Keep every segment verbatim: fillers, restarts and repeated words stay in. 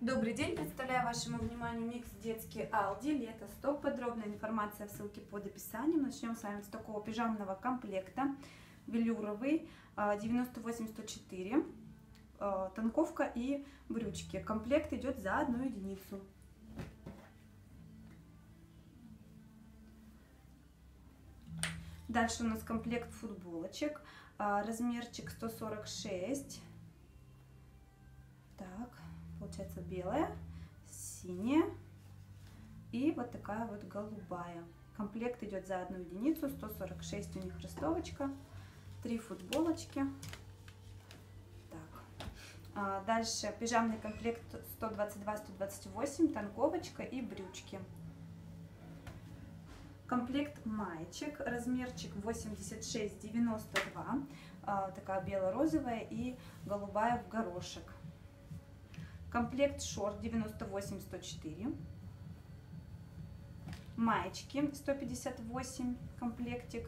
Добрый день! Представляю вашему вниманию микс детский Aldi Лето Стоп. Подробная информация в ссылке под описанием. Начнем с вами с такого пижамного комплекта. Велюровый, девяносто восемь сто четыре, танковка и брючки. Комплект идет за одну единицу. Дальше у нас комплект футболочек. Размерчик сто сорок шесть. Так, получается белая, синяя и вот такая вот голубая. Комплект идет за одну единицу, сто сорок шесть у них ростовочка, три футболочки. Так. Дальше пижамный комплект сто двадцать два сто двадцать восемь, танковочка и брючки. Комплект маечек, размерчик восемьдесят шесть девяносто два, такая бело-розовая и голубая в горошек. Комплект шорт девяносто восемь сто четыре, маечки сто пятьдесят восемь, комплектик,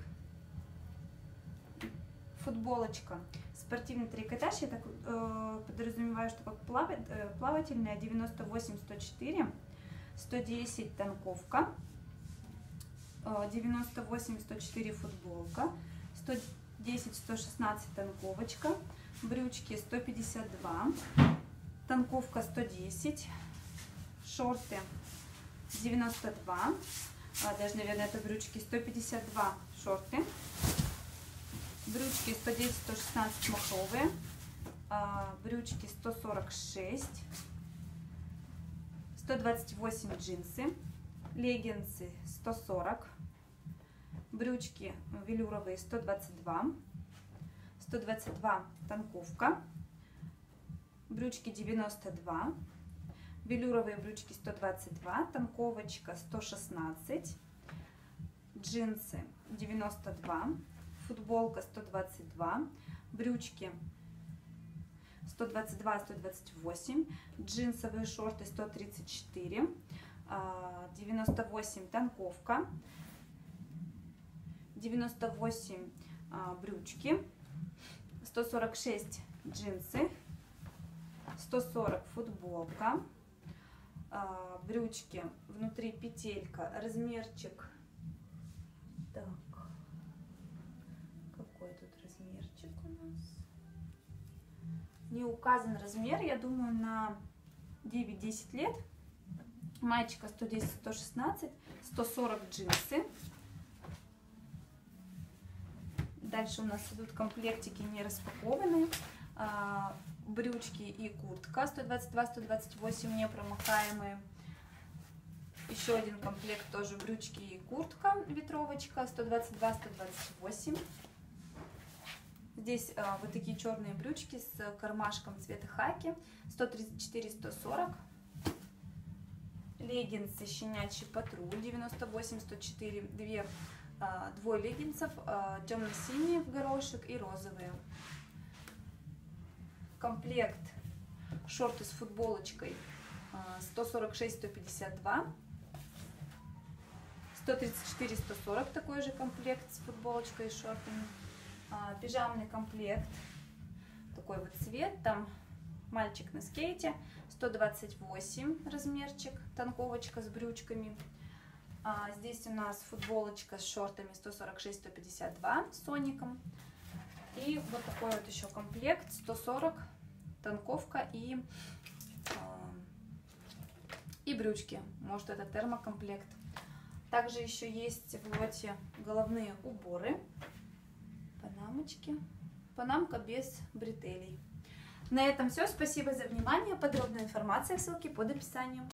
футболочка, спортивный трикотаж, я так э, подразумеваю, что как плавать, э, плавательная, девяносто восемь сто четыре, сто десять танковка, э, девяносто восемь сто четыре футболка, сто десять сто шестнадцать танковочка, брючки сто пятьдесят два, танковка сто десять, шорты девяносто два, а, даже, наверное, это брючки, сто пятьдесят два шорты, брючки сто десять сто шестнадцать махровые, а, брючки сто сорок шесть, сто двадцать восемь джинсы, леггинсы сто сорок, брючки велюровые сто двадцать два, сто двадцать два танковка, брючки девяносто два, велюровые брючки сто двадцать два, танковочка сто шестнадцать, джинсы девяносто два, футболка сто двадцать два, брючки сто двадцать два сто двадцать восемь, джинсовые шорты сто тридцать четыре, девяносто восемь танковка, девяносто восемь брючки, сто сорок шесть джинсы, сто сорок футболка, брючки внутри петелька, размерчик, так, какой тут размерчик у нас, не указан размер, я думаю, на девять-десять лет, маечка сто десять сто шестнадцать, сто сорок джинсы. Дальше у нас идут комплектики не распакованные, брючки и куртка сто двадцать два сто двадцать восемь непромокаемые. Еще один комплект тоже брючки и куртка, ветровочка сто двадцать два сто двадцать восемь. Здесь а, вот такие черные брючки с кармашком цвета хаки сто тридцать четыре сто сорок. Леггинсы щенячий патруль девяносто восемь сто четыре, две, а, двое леггинсов, а, темно-синие в горошек и розовые. Комплект шорты с футболочкой сто сорок шесть сто пятьдесят два, сто тридцать четыре сто сорок, такой же комплект с футболочкой и шортами. Пижамный комплект, такой вот цвет, там мальчик на скейте, сто двадцать восемь размерчик, танковочка с брючками. Здесь у нас футболочка с шортами сто сорок шесть сто пятьдесят два с соником. И вот такой вот еще комплект сто сорок, танковка и, э, и брючки. Может, это термокомплект. Также еще есть в лоте головные уборы, панамочки. Панамка без бретелей. На этом все. Спасибо за внимание. Подробная информация в ссылке под описанием.